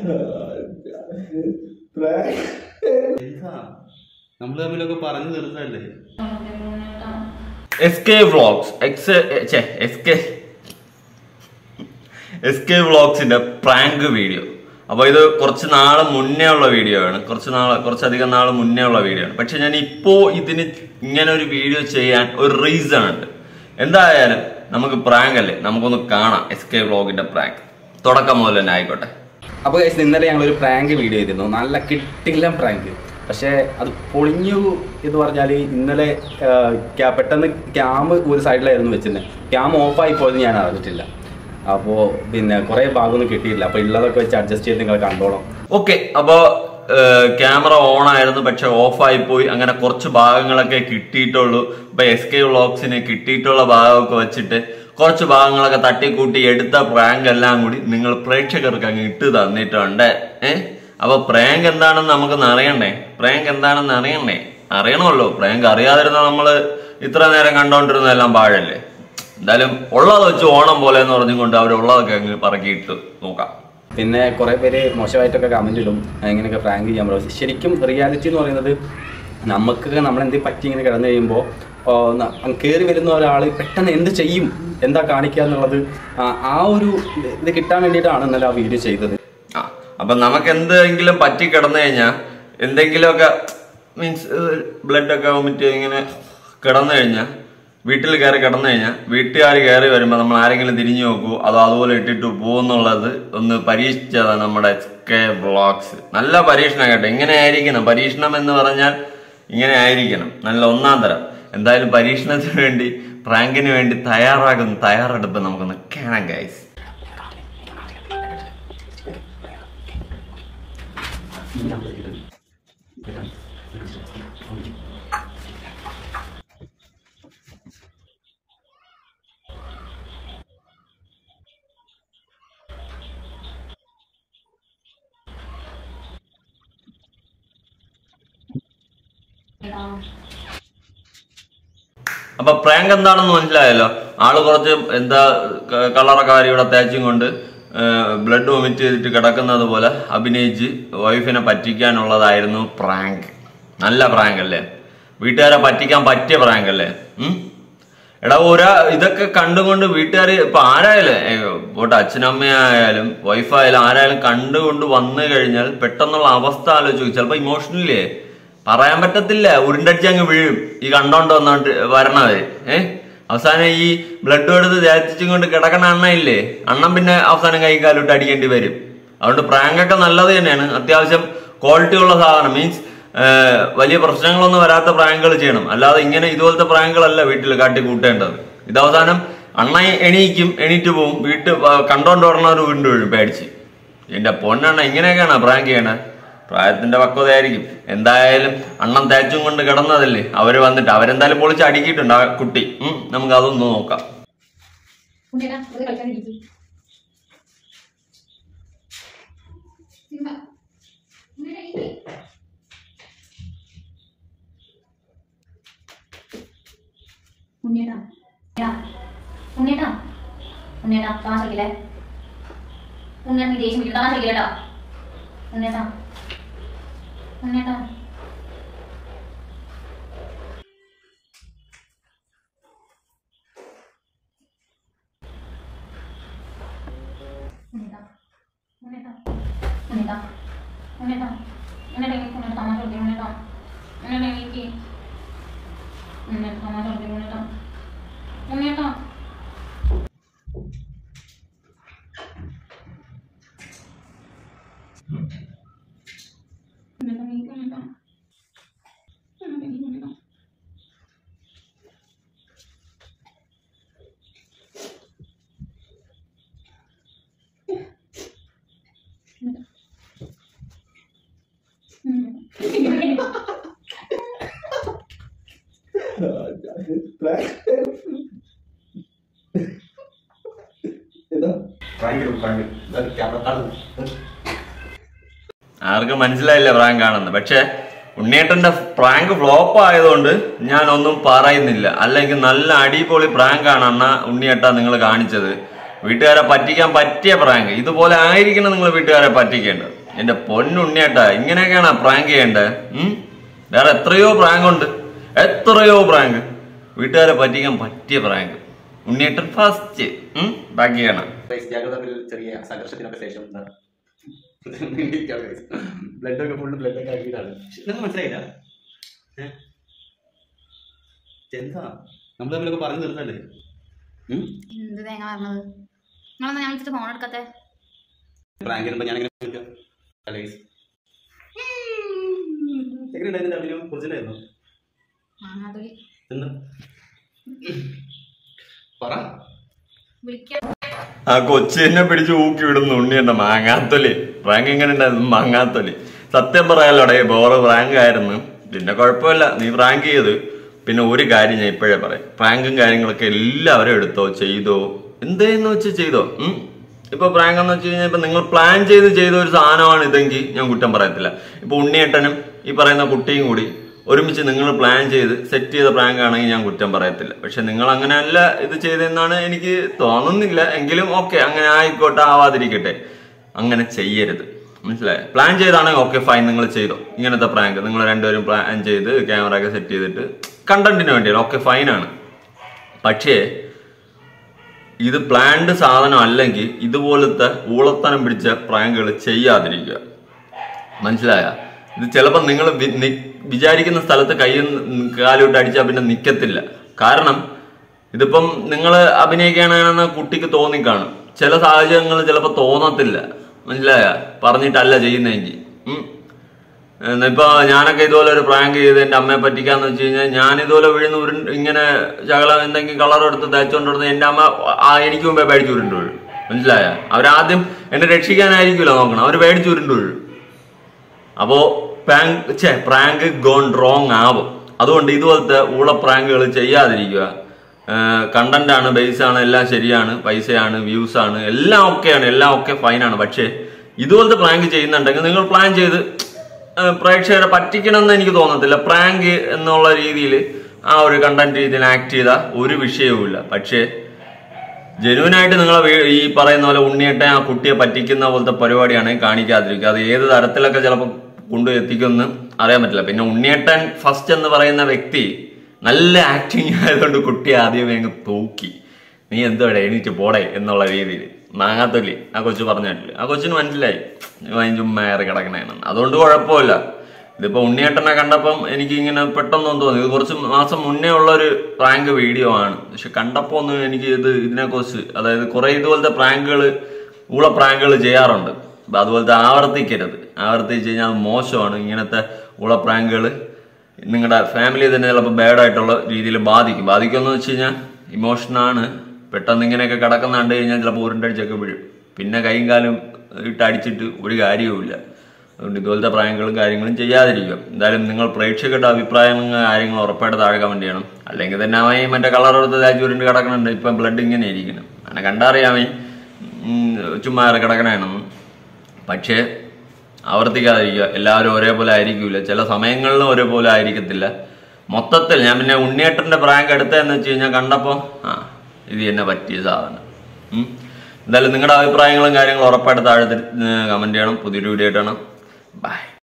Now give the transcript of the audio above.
നമ്മള് തമ്മിലൊക്കെ പറഞ്ഞു തീർത്തല്ലേ. SK വ്ളോഗ്സിന്റെ പ്രാങ്ക് വീഡിയോ. അപ്പൊ ഇത് കുറച്ച് നാള് മുന്നേ ഉള്ള വീഡിയോ ആണ്, കുറച്ചധികം നാള് മുന്നേ ഉള്ള വീഡിയോ ആണ്. പക്ഷെ ഞാൻ ഇപ്പോ ഇതിന് ഇങ്ങനെ ഒരു വീഡിയോ ചെയ്യാൻ ഒരു റീസൺ ഉണ്ട്. എന്തായാലും നമുക്ക് പ്രാങ്ക് അല്ലേ, നമുക്കൊന്ന് കാണാം SK വ്ളോഗിന്റെ പ്രാങ്ക്. തുടക്കം മുതൽ തന്നെ ആയിക്കോട്ടെ. അപ്പോൾ ഇന്നലെ ഞങ്ങളൊരു പ്രാങ്ക് വീഡിയോ ചെയ്തിരുന്നു, നല്ല കിട്ടില്ല പ്രാങ്ക്. പക്ഷേ അത് പൊളിഞ്ഞു എന്ന് പറഞ്ഞാൽ ഇന്നലെ പെട്ടെന്ന് ക്യാം ഒരു സൈഡിലായിരുന്നു വെച്ചിരുന്നത്. ക്യാം ഓഫായി പോയത് ഞാൻ അറിഞ്ഞിട്ടില്ല. അപ്പോൾ പിന്നെ കുറേ ഭാഗമൊന്നും കിട്ടിയില്ല. അപ്പോൾ ഉള്ളതൊക്കെ വെച്ച് അഡ്ജസ്റ്റ് ചെയ്ത് നിങ്ങൾ കണ്ടോളാം. ഓക്കെ, അപ്പോൾ ക്യാമറ ഓൺ ആയിരുന്നു, പക്ഷെ ഓഫായി പോയി. അങ്ങനെ കുറച്ച് ഭാഗങ്ങളൊക്കെ കിട്ടിയിട്ടുള്ളൂ. ഇപ്പൊ SK വ്ളോഗ്സിന് കിട്ടിയിട്ടുള്ള ഭാഗമൊക്കെ വെച്ചിട്ട് കുറച്ച് ഭാഗങ്ങളൊക്കെ തട്ടിക്കൂട്ടി എടുത്ത പ്രാങ്ക് എല്ലാം കൂടി നിങ്ങൾ പ്രേക്ഷകർക്ക് അങ്ങ് ഇട്ട് തന്നിട്ടുണ്ട്. അപ്പൊ പ്രാങ്ക് എന്താണെന്ന് നമുക്കൊന്ന് അറിയണ്ടേ? അറിയണമല്ലോ. പ്രാങ്ക് അറിയാതിരുന്ന നമ്മള് ഇത്ര നേരം കണ്ടോണ്ടിരുന്നതെല്ലാം പാഴല്ലേ. എന്തായാലും ഉള്ളത് വെച്ച് ഓണം പോലെ എന്ന് പറഞ്ഞുകൊണ്ട് അവരുള്ളതൊക്കെ അങ്ങ് പറക്കിയിട്ട് നോക്കാം. പിന്നെ കുറെ പേര് മോശമായിട്ടൊക്കെ കമന്റ് ഇടും, ഇങ്ങനെയൊക്കെ പ്രാങ്ക് ചെയ്യാൻ പറ്റും. ശരിക്കും റിയാലിറ്റി എന്ന് പറയുന്നത് നമുക്കൊക്കെ നമ്മളെന്തെങ്കിലും പറ്റി ഇങ്ങനെ കിടന്നു കഴിയുമ്പോൾ കയറി വരുന്ന ഒരാൾ പെട്ടെന്ന് എന്ത് ചെയ്യും, എന്താ കാണിക്കുക എന്നുള്ളത് ആ ഒരു ഇത് കിട്ടാൻ വേണ്ടിയിട്ടാണ് ഇന്നലെ ആ വീഡിയോ ചെയ്തത്. അപ്പൊ നമുക്ക് എന്തെങ്കിലും പറ്റി കിടന്നു കഴിഞ്ഞാൽ, എന്തെങ്കിലുമൊക്കെ മീൻസ് ബ്ലഡ് ഒക്കെ വോമിറ്റ് ഇങ്ങനെ കിടന്നു കഴിഞ്ഞാൽ, വീട്ടിൽ കയറി കിടന്നു കഴിഞ്ഞാൽ വീട്ടുകാർ കയറി വരുമ്പോൾ നമ്മൾ ആരെങ്കിലും തിരിഞ്ഞു നോക്കൂ, അതോ അതുപോലെ ഇട്ടിട്ട് പോകുന്നുള്ളത് ഒന്ന് പരീക്ഷിച്ചതാണ് നമ്മുടെ SK വ്ളോഗ്സ്. നല്ല പരീക്ഷണം കേട്ടോ. ഇങ്ങനെ ആയിരിക്കണം പരീക്ഷണം എന്ന് പറഞ്ഞാൽ, ഇങ്ങനെ ആയിരിക്കണം, നല്ല ഒന്നാം തരം. എന്തായാലും പരീക്ഷണത്തിന് വേണ്ടി, പ്രാങ്കിന് വേണ്ടി തയ്യാറെടുപ്പ് നമുക്കൊന്ന് കാണാം ഗൈസ്. അപ്പൊ പ്രാങ്ക് എന്താണെന്ന് മനസ്സിലായല്ലോ. ആള് കുറച്ച് എന്താ കളറൊക്കെ ഇവിടെ തേച്ചും കൊണ്ട് ബ്ലഡ് വൊമിറ്റ് ചെയ്തിട്ട് കിടക്കുന്നത് പോലെ അഭിനയിച്ച് വൈഫിനെ പറ്റിക്കാനുള്ളതായിരുന്നു പ്രാങ്ക്. നല്ല പ്രാങ്ക് അല്ലേ? വീട്ടുകാരെ പറ്റിക്കാൻ പറ്റിയ പ്രാങ്ക് അല്ലേ? എടാ ഇതൊക്കെ കണ്ടുകൊണ്ട് വീട്ടുകാർ ഇപ്പൊ ആരായാലും പോട്ടെ, അച്ഛനമ്മയായാലും വൈഫായാലും ആരായാലും കണ്ടുകൊണ്ട് വന്നു കഴിഞ്ഞാൽ പെട്ടെന്നുള്ള അവസ്ഥ ആലോചിച്ചു. ചിലപ്പോ ഇമോഷണലി പറയാൻ പറ്റത്തില്ല, ഉരുണ്ടടിച്ച് അങ്ങ് വീഴും ഈ കണ്ടോണ്ട് വന്നോണ്ട് വരണവര്. അവസാനം ഈ ബ്ലഡ് എടുത്ത് തേച്ചും കൊണ്ട് കിടക്കണ അണ്ണയില്ലേ, അണ്ണൻ പിന്നെ അവസാനം കൈ കാലിട്ട് അടിക്കേണ്ടി വരും. അതുകൊണ്ട് പ്രാങ്കൊക്കെ നല്ലത് തന്നെയാണ്, അത്യാവശ്യം ക്വാളിറ്റി ഉള്ള സാധനം. മീൻസ് വലിയ പ്രശ്നങ്ങളൊന്നും വരാത്ത പ്രാങ്കുകൾ ചെയ്യണം. അല്ലാതെ ഇങ്ങനെ ഇതുപോലത്തെ പ്രാങ്കുകളല്ല വീട്ടിൽ കാട്ടി കൂട്ടേണ്ടത്. ഇത് അവസാനം അണ്ണ എണീറ്റ് പോവും, കണ്ടോണ്ട് വരണവർ വീണ്ടും വീഴും പേടിച്ച്. എന്റെ പൊന്നെണ്ണ ഇങ്ങനെയൊക്കെയാണ് പ്രാങ്ക് ചെയ്യണേ. പ്രായത്തിന്റെ പക്വതയായിരിക്കും. എന്തായാലും അണ്ണൻ തേച്ചും കൊണ്ട് കിടന്നതല്ലേ, അവര് വന്നിട്ട് അവരെന്തായാലും പൊളിച്ച് അടുക്കിയിട്ടുണ്ട് ആ കുട്ടി. നമുക്ക് അതൊന്ന് നോക്കാം. ആർക്കും മനസ്സിലായില്ല പ്രാങ്ക് ആണെന്ന്. പക്ഷെ ഉണ്ണിയേട്ടന്റെ പ്രാങ്ക് ഫ്ലോപ്പ് ആയതുകൊണ്ട് ഞാനൊന്നും പറയുന്നില്ല. അല്ലെങ്കിൽ നല്ല അടിപൊളി പ്രാങ്ക് ആണ് അണ്ണ ഉണ്ണിയേട്ട നിങ്ങൾ കാണിച്ചത്. വീട്ടുകാരെ പറ്റിക്കാൻ പറ്റിയ പ്രാങ്ക്. ഇതുപോലെ ആയിരിക്കണം നിങ്ങൾ വീട്ടുകാരെ പറ്റിക്കേണ്ടത്. എന്റെ പൊന്നുണ്ണിയേട്ടാ, ഇങ്ങനെയൊക്കെയാണ് പ്രാങ്ക് ചെയ്യേണ്ടത്. വേറെ എത്രയോ പ്രാങ്ക് ഉണ്ട്, എത്രയോ പ്രാങ്ക്. വീട്ടുകാരെ പറ്റിക്കാൻ പറ്റിയ പ്രാങ്ക്. ഉണ്ണിയേട്ടൻ ഫസ്റ്റ് ബാക്കിയാണ്. ചെറിയ സംഘർഷത്തിനൊക്കെ ശേഷം ബ്ലഡൊക്കെ ഫുള്ള് ബ്ലഡൊക്കെ ആക്കിയിട്ടാണ്. മനസ്സിലായില്ല എന്താ നമ്മൾ തമ്മിലൊക്കെ പറഞ്ഞു തീർന്നല്ലേ? എന്ത് തേങ്ങ പറഞ്ഞത്? നിങ്ങളൊന്നും ഞാൻ വിളിച്ചിട്ട് ഫോൺ എടുക്കാത്തെ? പ്രാങ്ക് ചെയ്യുമ്പോ ഞാൻ ആ കൊച്ചിനെ പിടിച്ച് ഊക്കി വിടുന്നു ഉണ്ണിയുണ്ട്. മാങ്ങാത്തൊലി പ്രാങ്ക് എങ്ങനെ ഉണ്ടായിരുന്നു? മാങ്ങാത്തൊലി. സത്യം പറയാലോടെ ബോറ് പ്രാങ്ക് ആയിരുന്നു. പിന്നെ കുഴപ്പമില്ല, നീ പ്രാങ്ക് ചെയ്ത്. പിന്നെ ഒരു കാര്യം ഞാൻ ഇപ്പോഴേ പറയാം, പ്രാങ്കും കാര്യങ്ങളൊക്കെ എല്ലാവരും എടുത്തോ, ചെയ്തോ, എന്തേന്ന് വെച്ച് ചെയ്തോ. ഇപ്പൊ പ്രാങ്ക് എന്ന് വെച്ച് കഴിഞ്ഞാൽ ഇപ്പൊ നിങ്ങൾ പ്ലാൻ ചെയ്ത ഒരു സാധനമാണ് ഇതെങ്കിൽ ഞാൻ കുറ്റം പറയത്തില്ല. ഇപ്പൊ ഉണ്ണിയേട്ടനും ഈ പറയുന്ന കുട്ടിയും കൂടി ഒരുമിച്ച് നിങ്ങൾ പ്ലാൻ ചെയ്ത് സെറ്റ് ചെയ്ത പ്രാങ്ക് ആണെങ്കിൽ ഞാൻ കുറ്റം പറയത്തില്ല. പക്ഷെ നിങ്ങൾ അങ്ങനെയല്ല ഇത് ചെയ്തെന്നാണ് എനിക്ക് തോന്നുന്നില്ല. എങ്കിലും ഓക്കെ, അങ്ങനെ ആയിക്കോട്ടെ, ആവാതിരിക്കട്ടെ. അങ്ങനെ ചെയ്യരുത്, മനസ്സിലായോ? പ്ലാൻ ചെയ്താണെങ്കിൽ ഓക്കെ ഫൈൻ, നിങ്ങൾ ചെയ്തോ ഇങ്ങനത്തെ പ്രാങ്ക്. നിങ്ങൾ രണ്ടുപേരും പ്ലാൻ ചെയ്ത് ക്യാമറ ഒക്കെ സെറ്റ് ചെയ്തിട്ട് കണ്ടന്റിന് വേണ്ടിയാണ്, ഓക്കെ ഫൈനാണ്. പക്ഷേ ഇത് പ്ലാൻഡ് സാധനം അല്ലെങ്കിൽ ഇതുപോലത്തെ ഊളത്തനം പിടിച്ച പ്രാങ്കുകൾ ചെയ്യാതിരിക്കുക, മനസ്സിലായ? ഇത് ചിലപ്പോൾ നിങ്ങൾ വിചാരിക്കുന്ന സ്ഥലത്ത് കയ്യിൽ കാലോട്ട് അടിച്ചാൽ പിന്നെ നിൽക്കത്തില്ല. കാരണം ഇതിപ്പം നിങ്ങൾ അഭിനയിക്കുകയാണെന്ന് കുട്ടിക്ക് തോന്നിക്കാണും. ചില സാഹചര്യങ്ങൾ ചിലപ്പോൾ തോന്നത്തില്ല, മനസ്സിലായ? പറഞ്ഞിട്ടല്ല ചെയ്യുന്നതെങ്കിൽ. ഇപ്പൊ ഞാനൊക്കെ ഇതുപോലെ ഒരു പ്രാങ്ക് ചെയ്ത് എന്റെ അമ്മയെ പറ്റിക്കാന്ന് വെച്ച് കഴിഞ്ഞാൽ, ഞാൻ ഇതുപോലെ വീഴുന്ന ഇങ്ങനെ ശകലം എന്തെങ്കിലും കളർ എടുത്ത് തേച്ചോണ്ടിരുന്ന എന്റെ അമ്മ എനിക്ക് മുമ്പേ പേടിച്ച് ഉരുണ്ട് വീഴും, മനസ്സിലായ? അവരാദ്യം എന്നെ രക്ഷിക്കാനായിരിക്കുമല്ലോ നോക്കണം, അവർ പേടിച്ച് ഉരുണ്ട് വീഴും. അപ്പോ പ്രാങ്ക് ഗോൺ റോങ് ആവും. അതുകൊണ്ട് ഇതുപോലത്തെ ഊള പ്രാങ്കുകൾ ചെയ്യാതിരിക്കുക. കണ്ടന്റ് ആണ്, ബേസ് ആണ്, എല്ലാം ശരിയാണ്, പൈസയാണ്, വ്യൂസ് ആണ്, എല്ലാം ഓക്കെയാണ്, എല്ലാം ഓക്കെ ഫൈനാണ്. പക്ഷെ ഇതുപോലത്തെ പ്രാങ്ക് ചെയ്യുന്നുണ്ടെങ്കിൽ നിങ്ങൾ പ്ലാൻ ചെയ്ത് പ്രേക്ഷകരെ പറ്റിക്കണമെന്ന് എനിക്ക് തോന്നത്തില്ല. പ്രാങ്ക് എന്നുള്ള രീതിയിൽ ആ ഒരു കണ്ടന്റ് രീതിയിൽ ആക്ട് ചെയ്താൽ ഒരു വിഷയവുമില്ല. പക്ഷേ ജെന്യൂനായിട്ട് നിങ്ങൾ ഈ പറയുന്ന പോലെ ഉണ്ണിയേട്ടെ ആ കുട്ടിയെ പറ്റിക്കുന്ന പോലത്തെ പരിപാടിയാണെങ്കിൽ കാണിക്കാതിരിക്കുക. അത് ഏത് തരത്തിലൊക്കെ ചിലപ്പോൾ കൊണ്ടുവെത്തിക്കുമെന്ന് അറിയാൻ പറ്റില്ല. പിന്നെ ഉണ്ണിയേട്ടൻ ഫസ്റ്റ് എന്ന് പറയുന്ന വ്യക്തി നല്ല ആക്ടിങ് ആയതുകൊണ്ട് കുട്ടിയെ ആദ്യമേ അങ്ങ് തൂക്കി, നീ എന്തോടെ എണീറ്റ് പോടെ എന്നുള്ള രീതിയിൽ. മാങ്ങാത്തൊല്ലി ആ കൊച്ചു പറഞ്ഞിട്ടില്ല, ആ കൊച്ചിന് മനസ്സിലായി ചുമ്മാറി കിടക്കണേണെന്ന്. അതുകൊണ്ട് കുഴപ്പമില്ല. ഇതിപ്പോ ഉണ്ണിയേട്ടനെ കണ്ടപ്പം എനിക്ക് ഇങ്ങനെ പെട്ടെന്നൊന്നും തോന്നി. ഇത് കുറച്ച് മാസം മുന്നേ ഉള്ള ഒരു പ്രാങ്ക് വീഡിയോ ആണ്. പക്ഷെ കണ്ടപ്പോ ഒന്നും എനിക്ക് ഇതിനെക്കുറിച്ച്, അതായത് കുറെ ഇതുപോലത്തെ പ്രാങ്കുകൾ, ഊള പ്രാങ്കുകൾ ചെയ്യാറുണ്ട്. അപ്പൊ അതുപോലത്തെ ആവർത്തിക്കരുത്. ആവർത്തിച്ച് കഴിഞ്ഞാൽ അത് മോശമാണ്. ഇങ്ങനത്തെ ഊള പ്രാങ്കുകൾ നിങ്ങളുടെ ഫാമിലി തന്നെ ചിലപ്പോൾ ബാഡായിട്ടുള്ള രീതിയിൽ ബാധിക്കുമെന്ന് വെച്ച് കഴിഞ്ഞാൽ ഇമോഷനാണ്. പെട്ടെന്ന് ഇങ്ങനെയൊക്കെ കിടക്കുന്ന കണ്ടു കഴിഞ്ഞാൽ ചിലപ്പോൾ ഉരുണ്ടടിച്ചൊക്കെ വീഴും. പിന്നെ കൈയും കാലും ഇട്ടടിച്ചിട്ട് ഒരു കാര്യവുമില്ല. അതുകൊണ്ട് ഇതുപോലത്തെ പ്രായങ്ങളും കാര്യങ്ങളും ചെയ്യാതിരിക്കുക. എന്തായാലും നിങ്ങൾ പ്രേക്ഷകരുടെ അഭിപ്രായങ്ങളും കാര്യങ്ങളും ഉറപ്പായിട്ട് താഴെ കമന്റ് ചെയ്യണം. അല്ലെങ്കിൽ തന്നെ അവൻ മറ്റേ കളർ എടുത്ത് തേച്ച് ഉരുണ്ട് കിടക്കണുണ്ട്. ഇപ്പം ബ്ലഡ് ഇങ്ങനെ ഇരിക്കണം, അങ്ങനെ കണ്ടറിയാമേ ചുമ്മാ കിടക്കണമെന്ന്. പക്ഷേ ആവർത്തിക്കാതിരിക്കുക. എല്ലാവരും ഒരേപോലെ ആയിരിക്കില്ല, ചില സമയങ്ങളിലും ഒരേപോലെ ആയിരിക്കത്തില്ല. മൊത്തത്തിൽ ഞാൻ പിന്നെ ഉണ്ണിയേട്ടന്റെ പ്രാങ്ക് എടുത്തതെന്ന് വെച്ച് കഴിഞ്ഞാൽ കണ്ടപ്പോൾ ഇത് തന്നെ പറ്റിയ സാധനം. എന്തായാലും നിങ്ങളുടെ അഭിപ്രായങ്ങളും കാര്യങ്ങളും ഉറപ്പായിട്ട് താഴെ കമന്റ് ചെയ്യണം. പുതിയൊരു വീഡിയോ ആയിട്ടാണ്. ബൈ.